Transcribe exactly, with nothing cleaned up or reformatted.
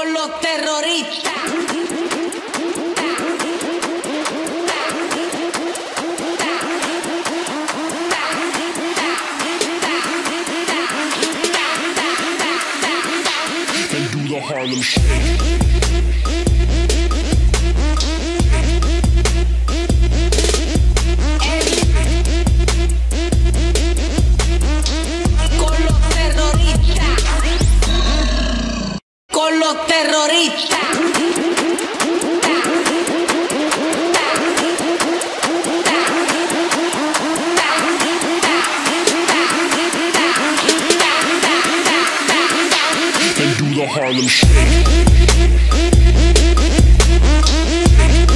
con los terroristas. And do the Harlem Shake. Con los terroristas. And do the Harlem Shake.